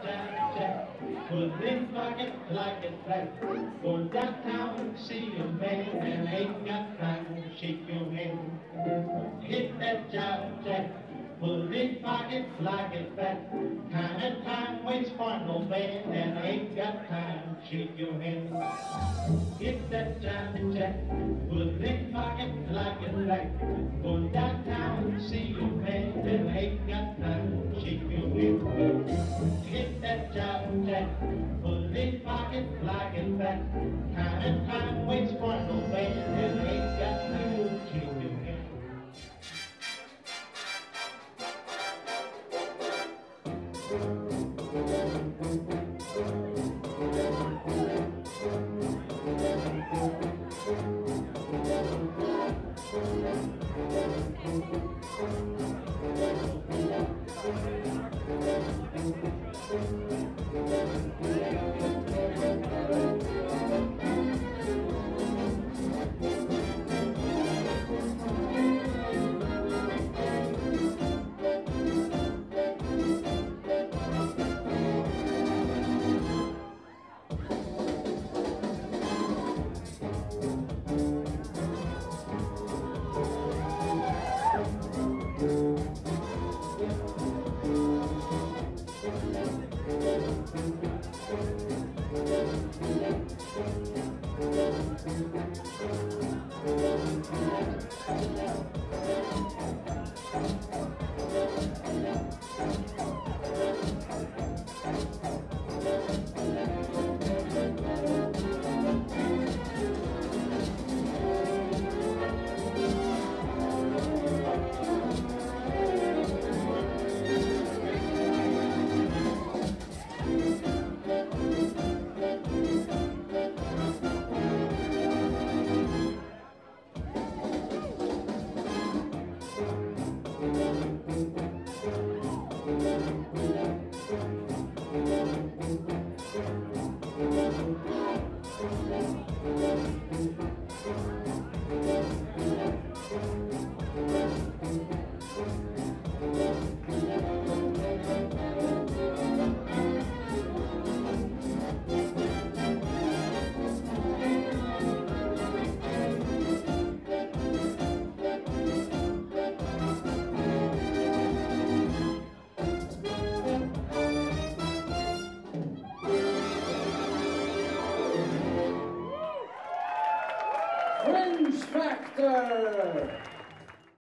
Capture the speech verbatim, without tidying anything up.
jack, jack. Put it like it, like it back. Go downtown and see a man and ain't got time to shake your hand. Hit that jive jack. Put it like it, like it back. Time and time waits for no man and ain't got time to shake your hand. Hit that jive jack. Put it like it, like it back. Go downtown and see a man and ain't got time to shake your hand. Hit that jive jack. Put it like it, like it back. Time and time waits for no man and ain't got time to shake your hand. Fringe Factor!